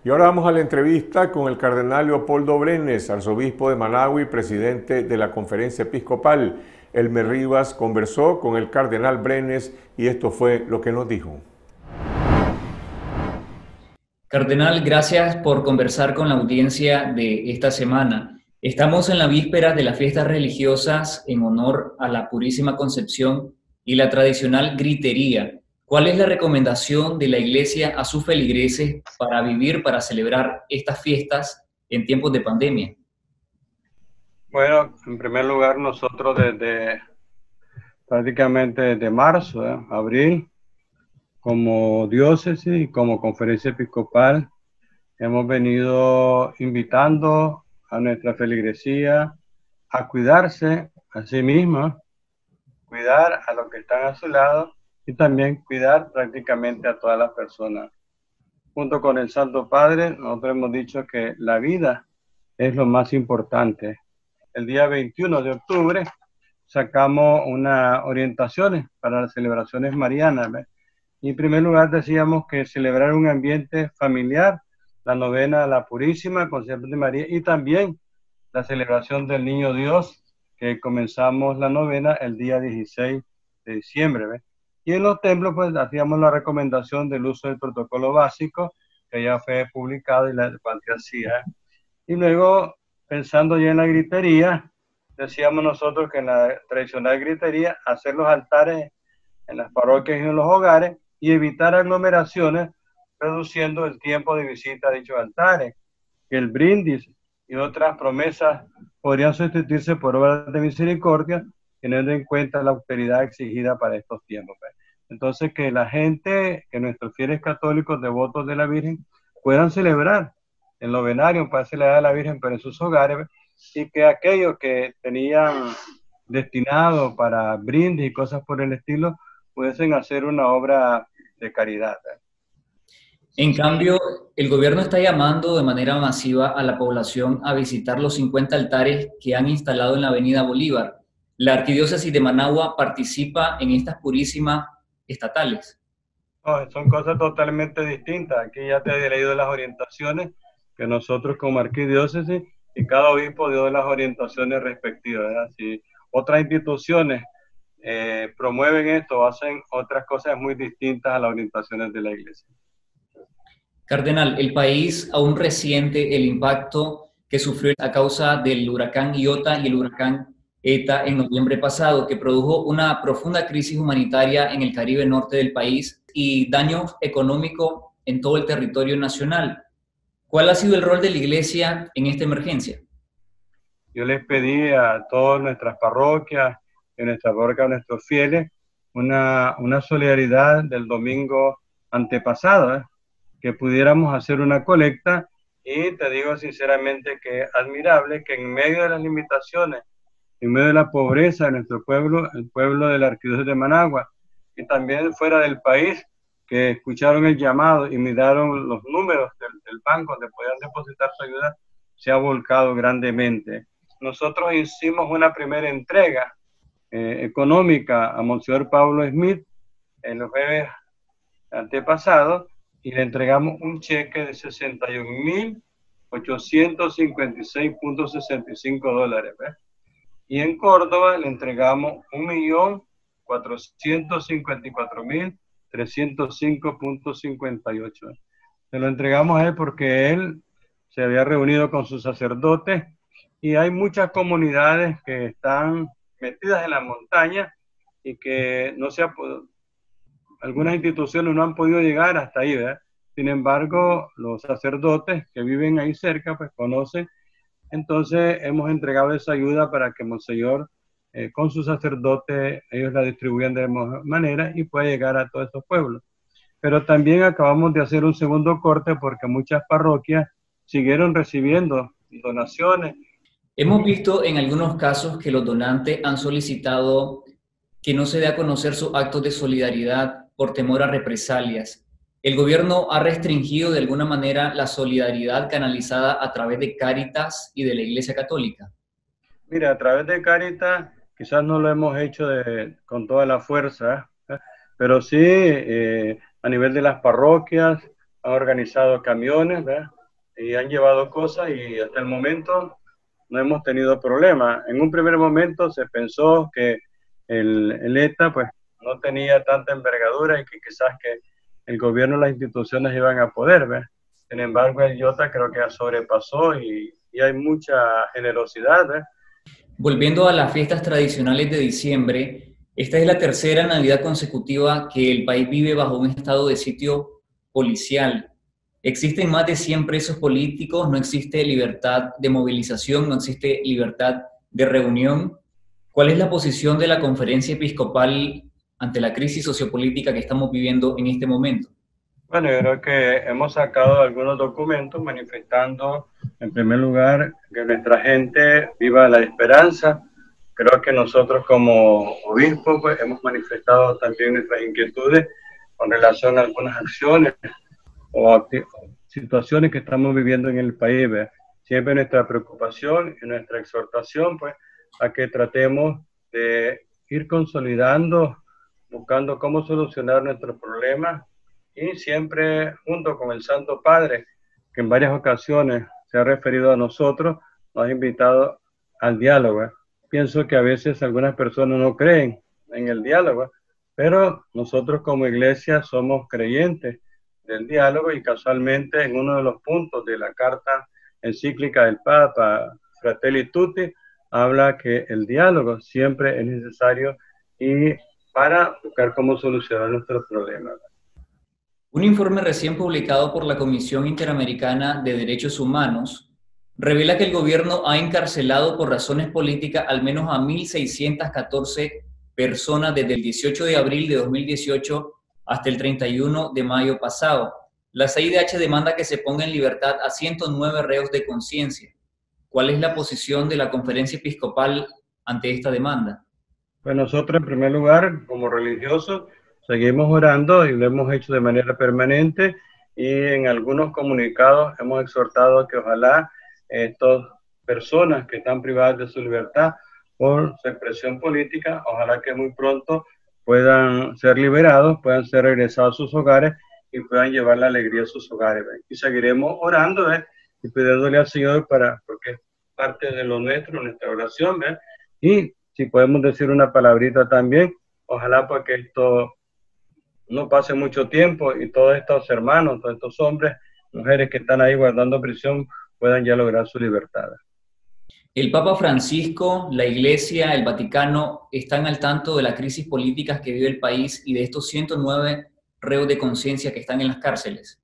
Y ahora vamos a la entrevista con el cardenal Leopoldo Brenes, arzobispo de Managua y presidente de la Conferencia Episcopal. Elmer Rivas conversó con el cardenal Brenes y esto fue lo que nos dijo. Cardenal, gracias por conversar con la audiencia de esta semana. Estamos en la víspera de las fiestas religiosas en honor a la Purísima Concepción y la tradicional gritería. ¿Cuál es la recomendación de la Iglesia a sus feligreses para celebrar estas fiestas en tiempos de pandemia? Bueno, en primer lugar, nosotros desde prácticamente desde marzo, abril, como diócesis y como conferencia episcopal, hemos venido invitando a nuestra feligresía a cuidarse a sí misma, cuidar a los que están a su lado y también cuidar prácticamente a todas las personas. Junto con el Santo Padre, nosotros hemos dicho que la vida es lo más importante. El día 21 de octubre sacamos unas orientaciones para las celebraciones marianas, ¿ves? Y en primer lugar decíamos que celebrar un ambiente familiar, la novena a la Purísima Concepción de María y también la celebración del Niño Dios, que comenzamos la novena el día 16 de diciembre, ¿ves? Y en los templos pues hacíamos la recomendación del uso del protocolo básico, que ya fue publicado y la cual se hacía. Y luego, pensando ya en la gritería, decíamos nosotros que en la tradicional gritería, hacer los altares en las parroquias y en los hogares y evitar aglomeraciones, reduciendo el tiempo de visita a dichos altares. Que el brindis y otras promesas podrían sustituirse por obras de misericordia, teniendo en cuenta la austeridad exigida para estos tiempos. Entonces, que la gente, que nuestros fieles católicos devotos de la Virgen puedan celebrar el novenario para celebrar a la Virgen, pero en sus hogares, y que aquellos que tenían destinado para brindis y cosas por el estilo, pudiesen hacer una obra de caridad. En cambio, el gobierno está llamando de manera masiva a la población a visitar los 50 altares que han instalado en la Avenida Bolívar. La Arquidiócesis de Managua participa en estas purísimas estatales. No, son cosas totalmente distintas. Aquí ya te he leído las orientaciones que nosotros como arquidiócesis y cada obispo dio las orientaciones respectivas, ¿verdad? Si otras instituciones promueven esto o hacen otras cosas muy distintas a las orientaciones de la Iglesia. Cardenal, el país aún resiente el impacto que sufrió a causa del huracán Iota y el huracán ETA en noviembre pasado, que produjo una profunda crisis humanitaria en el Caribe norte del país y daño económico en todo el territorio nacional. ¿Cuál ha sido el rol de la Iglesia en esta emergencia? Yo les pedí a todas nuestras parroquias, a nuestros fieles, una solidaridad del domingo antepasado, que pudiéramos hacer una colecta, y te digo sinceramente que es admirable que en medio de las limitaciones, en medio de la pobreza de nuestro pueblo, el pueblo de la Arquidiócesis de Managua, y también fuera del país, que escucharon el llamado y miraron los números del banco donde podían depositar su ayuda, se ha volcado grandemente. Nosotros hicimos una primera entrega económica a Monseñor Pablo Smith en los jueves antepasados y le entregamos un cheque de $61.856.65. Y en Córdoba le entregamos 1.454.305.58. Se lo entregamos a él porque él se había reunido con sus sacerdotes y hay muchas comunidades que están metidas en la montaña y que no se ha podido, algunas instituciones no han podido llegar hasta ahí, ¿verdad? Sin embargo, los sacerdotes que viven ahí cerca, pues conocen. Entonces hemos entregado esa ayuda para que Monseñor, con sus sacerdotes, ellos la distribuyan de manera y pueda llegar a todos esos pueblos. Pero también acabamos de hacer un segundo corte porque muchas parroquias siguieron recibiendo donaciones. Hemos visto en algunos casos que los donantes han solicitado que no se dé a conocer sus actos de solidaridad por temor a represalias. ¿El gobierno ha restringido de alguna manera la solidaridad canalizada a través de Cáritas y de la Iglesia Católica? Mira, a través de Cáritas quizás no lo hemos hecho con toda la fuerza, pero sí a nivel de las parroquias han organizado camiones, ¿verdad? y han llevado cosas y hasta el momento no hemos tenido problemas. En un primer momento se pensó que el ETA pues no tenía tanta envergadura y que quizás que el gobierno y las instituciones iban a poder ver. Sin embargo, el IOTA creo que ya sobrepasó y hay mucha generosidad, ¿ves? Volviendo a las fiestas tradicionales de diciembre, esta es la tercera Navidad consecutiva que el país vive bajo un estado de sitio policial. Existen más de 100 presos políticos, no existe libertad de movilización, no existe libertad de reunión. ¿Cuál es la posición de la Conferencia Episcopal ante la crisis sociopolítica que estamos viviendo en este momento? Bueno, yo creo que hemos sacado algunos documentos manifestando, en primer lugar, que nuestra gente viva la esperanza. Creo que nosotros como obispos pues, hemos manifestado también nuestras inquietudes con relación a algunas acciones o situaciones que estamos viviendo en el país. ¿Ve? Siempre nuestra preocupación y nuestra exhortación pues, a que tratemos de ir consolidando, buscando cómo solucionar nuestros problemas y siempre junto con el Santo Padre, que en varias ocasiones se ha referido a nosotros, nos ha invitado al diálogo. Pienso que a veces algunas personas no creen en el diálogo, pero nosotros como iglesia somos creyentes del diálogo y casualmente en uno de los puntos de la carta encíclica del Papa, Fratelli Tutti, habla que el diálogo siempre es necesario y para buscar cómo solucionar nuestros problemas. Un informe recién publicado por la Comisión Interamericana de Derechos Humanos revela que el gobierno ha encarcelado por razones políticas al menos a 1.614 personas desde el 18 de abril de 2018 hasta el 31 de mayo pasado. La CIDH demanda que se ponga en libertad a 109 reos de conciencia. ¿Cuál es la posición de la Conferencia Episcopal ante esta demanda? Pues nosotros, en primer lugar, como religiosos, seguimos orando y lo hemos hecho de manera permanente y en algunos comunicados hemos exhortado que ojalá estas personas que están privadas de su libertad por su expresión política, ojalá que muy pronto puedan ser liberados, puedan ser regresados a sus hogares y puedan llevar la alegría a sus hogares. Y seguiremos orando y pidiéndole al Señor porque es parte de lo nuestro, nuestra oración. Y si podemos decir una palabrita también, ojalá porque esto no pase mucho tiempo y todos estos hermanos, todos estos hombres, mujeres que están ahí guardando prisión puedan ya lograr su libertad. El Papa Francisco, la Iglesia, el Vaticano están al tanto de las crisis políticas que vive el país y de estos 109 reos de conciencia que están en las cárceles.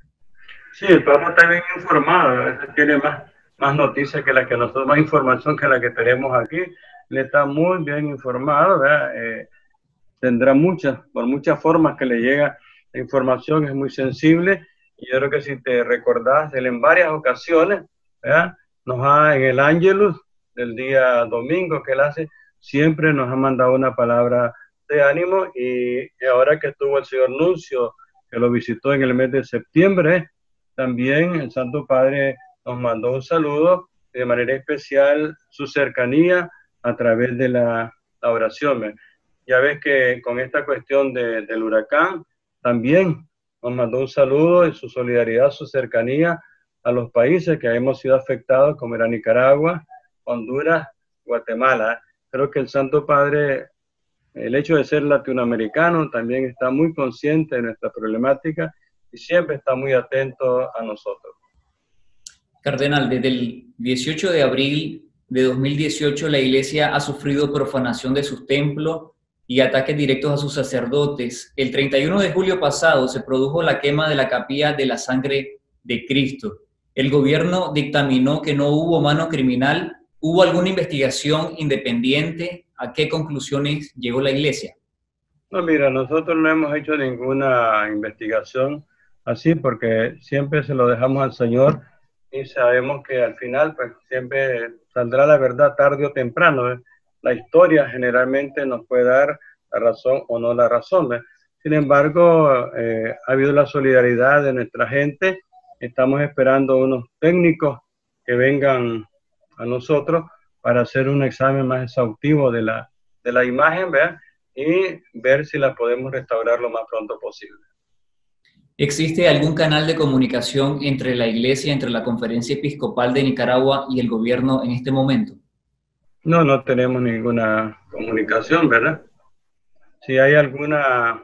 Sí, el Papa está bien informado, a veces tiene más noticias que la que nosotros, más información que la que tenemos aquí. Le está muy bien informado, ¿verdad? Tendrá por muchas formas que le llega la información, es muy sensible. Y yo creo que si te recordás, él en varias ocasiones, ¿verdad? En el Ángelus del día domingo que él hace, siempre nos ha mandado una palabra de ánimo. Y ahora que estuvo el señor Nuncio, que lo visitó en el mes de septiembre, también el Santo Padre nos mandó un saludo, de manera especial su cercanía a través de la oración. Ya ves que con esta cuestión del huracán, también nos mandó un saludo y su solidaridad, su cercanía a los países que hemos sido afectados, como era Nicaragua, Honduras, Guatemala. Creo que el Santo Padre, el hecho de ser latinoamericano, también está muy consciente de nuestra problemática y siempre está muy atento a nosotros. Cardenal, desde el 18 de abril de 2018 la Iglesia ha sufrido profanación de sus templos y ataques directos a sus sacerdotes. El 31 de julio pasado se produjo la quema de la capilla de la sangre de Cristo. El gobierno dictaminó que no hubo mano criminal. ¿Hubo alguna investigación independiente? ¿A qué conclusiones llegó la Iglesia? No, mira, nosotros no hemos hecho ninguna investigación así porque siempre se lo dejamos al Señor y sabemos que al final pues siempre saldrá la verdad tarde o temprano. La historia generalmente nos puede dar la razón o no la razón. Sin embargo, ha habido la solidaridad de nuestra gente. Estamos esperando unos técnicos que vengan a nosotros para hacer un examen más exhaustivo de la imagen, ¿verdad? Y ver si la podemos restaurar lo más pronto posible. ¿Existe algún canal de comunicación entre la Iglesia, entre la Conferencia Episcopal de Nicaragua y el gobierno en este momento? No, no tenemos ninguna comunicación, ¿verdad? Si hay alguna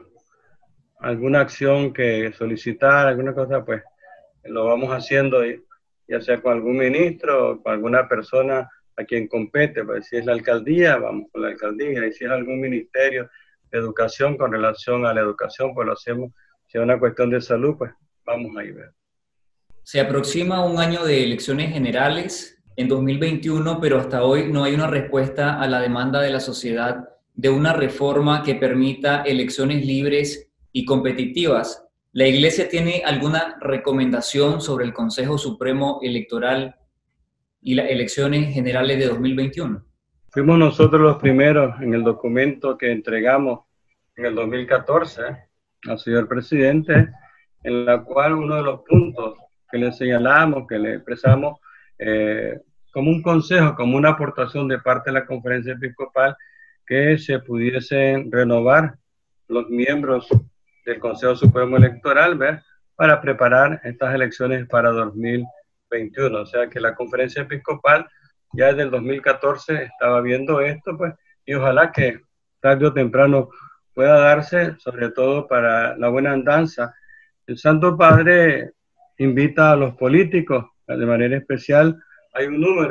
acción que solicitar, alguna cosa, pues lo vamos haciendo, ya sea con algún ministro o con alguna persona a quien compete. Pues si es la alcaldía, vamos con la alcaldía, y si es algún ministerio de educación con relación a la educación, pues lo hacemos. Si es una cuestión de salud, pues vamos a ir. Se aproxima un año de elecciones generales en 2021, pero hasta hoy no hay una respuesta a la demanda de la sociedad de una reforma que permita elecciones libres y competitivas. ¿La Iglesia tiene alguna recomendación sobre el Consejo Supremo Electoral y las elecciones generales de 2021? Fuimos nosotros los primeros en el documento que entregamos en el 2014 al señor presidente, en la cual uno de los puntos que le señalamos, que le expresamos como un consejo, como una aportación de parte de la Conferencia Episcopal, que se pudiesen renovar los miembros del Consejo Supremo Electoral, ¿ver?, para preparar estas elecciones para 2021. O sea que la Conferencia Episcopal ya desde el 2014 estaba viendo esto, pues, y ojalá que tarde o temprano pueda darse, sobre todo para la buena andanza. El Santo Padre invita a los políticos, de manera especial, hay un número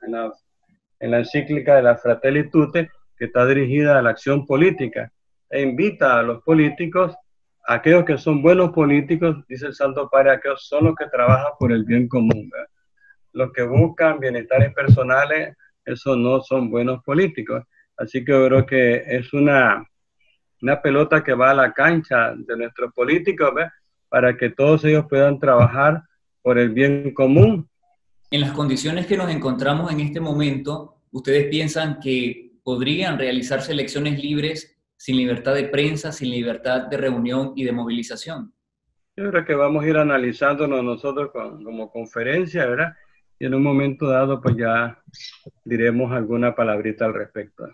en la encíclica de la Fratelli Tutte que está dirigida a la acción política, e invita a los políticos, a aquellos que son buenos políticos, dice el Santo Padre, aquellos son los que trabajan por el bien común, ¿verdad? Los que buscan bienestares personales, esos no son buenos políticos. Así que yo creo que es una pelota que va a la cancha de nuestros políticos, ¿ves?, para que todos ellos puedan trabajar por el bien común. En las condiciones que nos encontramos en este momento, ¿ustedes piensan que podrían realizarse elecciones libres sin libertad de prensa, sin libertad de reunión y de movilización? Yo creo que vamos a ir analizándonos nosotros como conferencia, ¿verdad? Y en un momento dado, pues ya diremos alguna palabrita al respecto.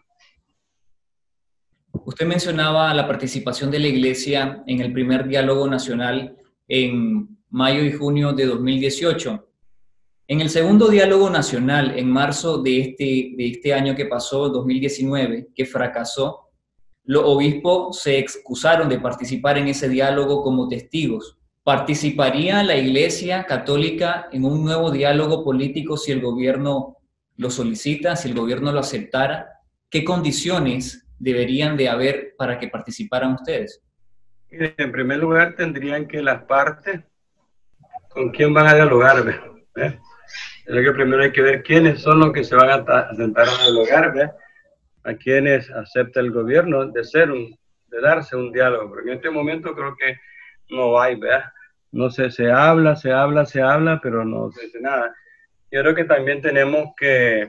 Usted mencionaba la participación de la Iglesia en el primer diálogo nacional en mayo y junio de 2018. En el segundo diálogo nacional, en marzo de este año que pasó, 2019, que fracasó, los obispos se excusaron de participar en ese diálogo como testigos. ¿Participaría la Iglesia Católica en un nuevo diálogo político si el gobierno lo solicita, si el gobierno lo aceptara? ¿Qué condiciones deberían de haber para que participaran ustedes? En primer lugar, tendrían que las partes, ¿con quién van a dialogar? ¿Ves? Creo que primero hay que ver quiénes son los que se van a sentar a dialogar, ¿ves?, a quienes acepta el gobierno de darse un diálogo. Porque en este momento creo que no hay, ¿verdad? No sé, se habla, pero no se dice nada. Yo creo que también tenemos que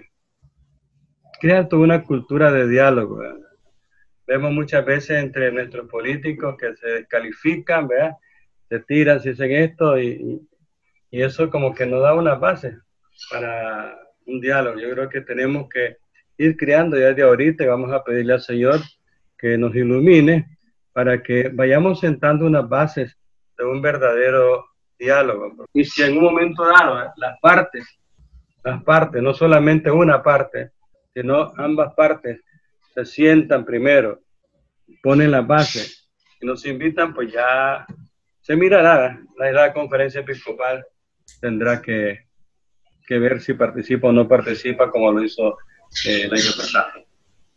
crear toda una cultura de diálogo, ¿verdad? Vemos muchas veces entre nuestros políticos que se descalifican, ¿verdad?, se tiran, se dicen esto, y eso como que nos da una base para un diálogo. Yo creo que tenemos que ir creando ya de ahorita, y vamos a pedirle al Señor que nos ilumine para que vayamos sentando unas bases de un verdadero diálogo. Y si en un momento dado las partes, no solamente una parte, sino ambas partes se sientan primero, ponen las bases y nos invitan, pues ya se mirará. La Conferencia Episcopal tendrá que ver si participa o no participa, como lo hizo el año pasado.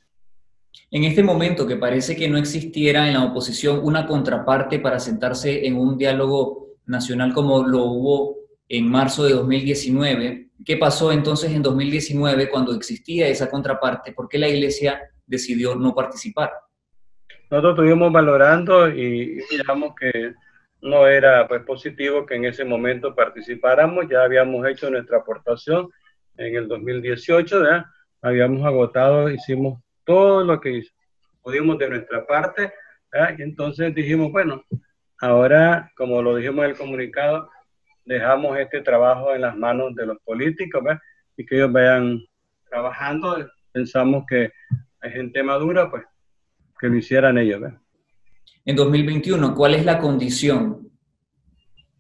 En este momento que parece que no existiera en la oposición una contraparte para sentarse en un diálogo nacional como lo hubo en marzo de 2019, ¿qué pasó entonces en 2019 cuando existía esa contraparte? ¿Por qué la Iglesia decidió no participar? Nosotros estuvimos valorando y miramos que no era, pues, positivo que en ese momento participáramos. Ya habíamos hecho nuestra aportación en el 2018, ¿verdad? Habíamos agotado, hicimos todo lo que pudimos de nuestra parte, ¿verdad? Y entonces dijimos, bueno, ahora, como lo dijimos en el comunicado, dejamos este trabajo en las manos de los políticos, ¿verdad?, y que ellos vayan trabajando. Pensamos que hay gente madura, pues, que lo hicieran ellos, ¿verdad? En 2021, ¿cuál es la condición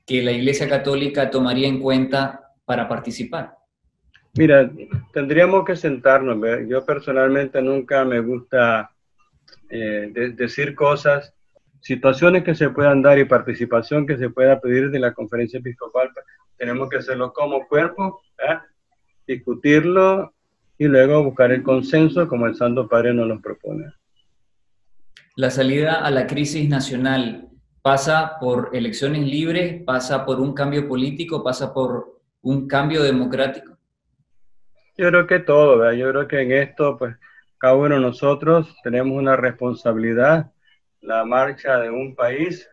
que la Iglesia Católica tomaría en cuenta para participar? Mira, tendríamos que sentarnos, ¿ver? Yo personalmente nunca me gusta decir cosas, situaciones que se puedan dar y participación que se pueda pedir de la conferencia episcopal. Tenemos que hacerlo como cuerpo, ¿eh? Discutirlo y luego buscar el consenso como el Santo Padre nos lo propone. La salida a la crisis nacional pasa por elecciones libres, pasa por un cambio político, pasa por un cambio democrático. Yo creo que todo, ¿verdad? Yo creo que en esto, pues, cada uno de nosotros tenemos una responsabilidad. La marcha de un país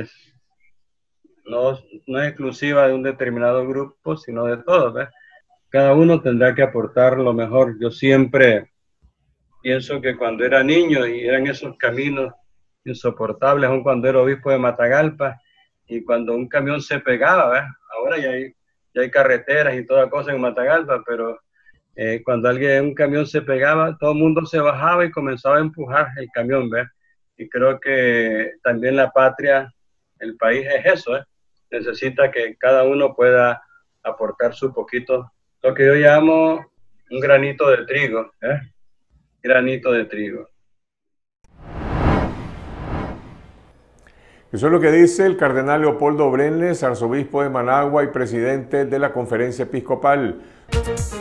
no es exclusiva de un determinado grupo, sino de todos, ¿verdad? Cada uno tendrá que aportar lo mejor. Yo siempre pienso que cuando era niño y eran esos caminos insoportables, aun cuando era obispo de Matagalpa, y cuando un camión se pegaba, ¿verdad? Ahora ya hay carreteras y toda cosa en Matagalpa, pero cuando un camión se pegaba, todo el mundo se bajaba y comenzaba a empujar el camión, ¿ves? Y creo que también la patria, el país es eso, ¿eh? Necesita que cada uno pueda aportar su poquito, lo que yo llamo un granito de trigo, ¿eh? Granito de trigo. Eso es lo que dice el cardenal Leopoldo Brenes, arzobispo de Managua y presidente de la Conferencia Episcopal.